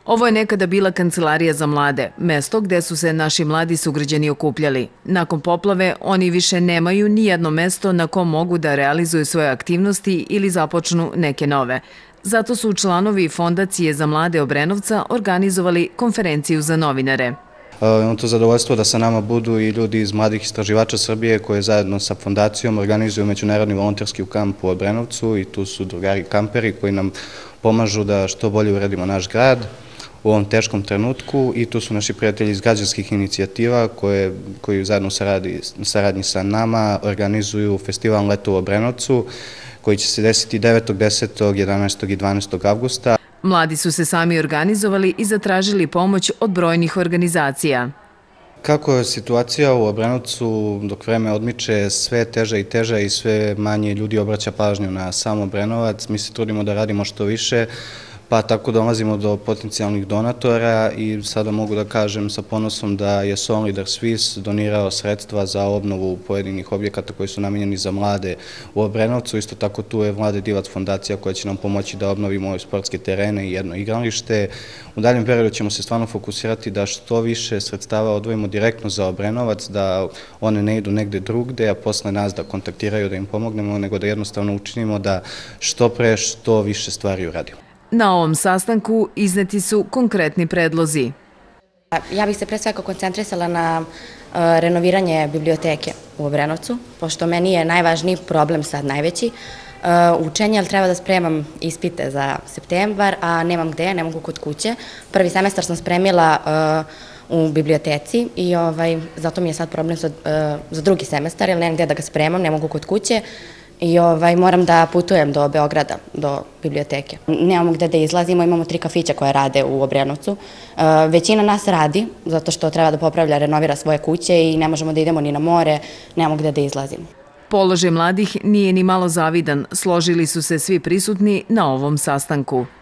Ovo je nekada bila kancelarija za mlade, mesto gde su se naši mladi sugrađani okupljali. Nakon poplave oni više nemaju ni jedno mesto na kom mogu da realizuju svoje aktivnosti ili započnu neke nove. Zato su članovi Fondacije za mlade Obrenovca organizovali konferenciju za novinare. Imam to zadovoljstvo da sa nama budu i ljudi iz Mladih istraživača Srbije koji zajedno sa fondacijom organizuju međunarodni volonterski kamp u Obrenovcu i tu su drugari kamperi koji nam pomažu da što bolje uredimo naš grad u ovom teškom trenutku i tu su naši prijatelji iz građanskih inicijativa koji zajedno u saradnji sa nama organizuju festival Leto u Obrenovcu koji će se desiti 9., 10., 11. i 12. avgusta. Mladi su se sami organizovali i zatražili pomoć od brojnih organizacija. Kako je situacija u Obrenovcu dok vreme odmiče sve teža i teža i sve manje ljudi obraća pažnju na sam Obrenovac, mi se trudimo da radimo što više, pa tako dolazimo do potencijalnih donatora i sada mogu da kažem sa ponosom da je Solidar Swiss donirao sredstva za obnovu pojedinih objekata koji su namenjeni za mlade u Obrenovcu. Isto tako tu je Vlade Divac fondacija koja će nam pomoći da obnovimo ove sportske terene i jedno igralište. U daljem periodu ćemo se stvarno fokusirati da što više sredstava odvojimo direktno za Obrenovac, da one ne idu negde drugde, a posle nas da kontaktiraju da im pomognemo, nego da jednostavno učinimo da što pre što više stvari uradimo. Na ovom sastanku izneti su konkretni predlozi. Ja bih se pre svega koncentrisala na renoviranje biblioteke u Obrenovcu, pošto meni je najvažniji problem sad najveći. Učenje, ali treba da spremam ispite za septembar, a nemam gde, ne mogu kod kuće. Prvi semestar sam spremila u biblioteci i zato mi je sad problem za drugi semestar, jer nemam gde da ga spremam, ne mogu kod kuće. I moram da putujem do Beograda, do biblioteke. Nemamo gde da izlazimo, imamo 3 kafića koje rade u Obrenovcu. Većina nas radi, zato što treba da popravlja, renovira svoje kuće i ne možemo da idemo ni na more, nemamo gde da izlazimo. Položaj mladih nije ni malo zavidan, složili su se svi prisutni na ovom sastanku.